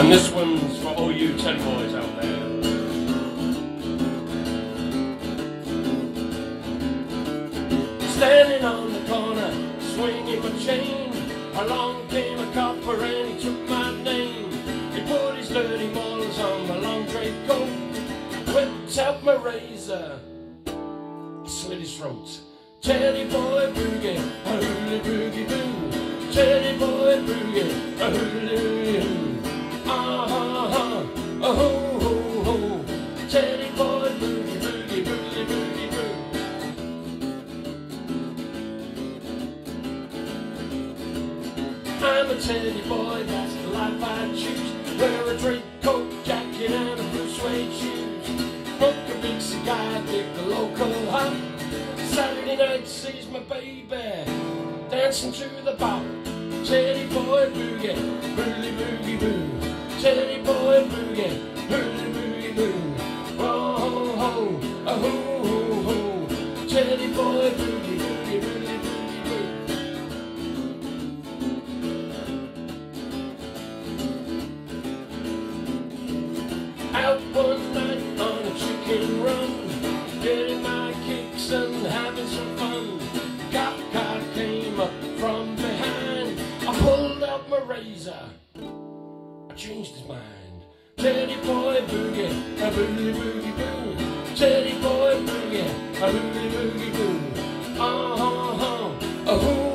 And this one's for all you Teddy boys out there. Standing on the corner, swinging my chain, along came a copper and he took my name. He put his dirty balls on my long draped coat, whipped out my razor, slit his throat. Teddy boy boogie, a hooly boogie boo. Teddy boy boogie, a hooly hoo. A ho ho ho. Teddy boy boogie boogie boogie boogie boo. I'm a Teddy boy, that's the life I choose. Wear a draped coat, jacket and a blue suede shoes. Smoke a big cigar, dig the local hop. Saturday night sees my baby dancing to the bop. Teddy boy boogie, boogie boogie boo. Teddy boy boogie, boogie boogie boo. Oh ho ho, oh ho ho ho. Teddy boy boogie, boogie boogie boogie boo. Out one night on a chicken run, getting my kicks and having some fun. Cop car came up from behind. I pulled out my razor, I changed his mind. Teddy boy boogie, a boogie boogie boo. Teddy boy boogie, a boogie boogie boo. Oh, oh, oh, oh.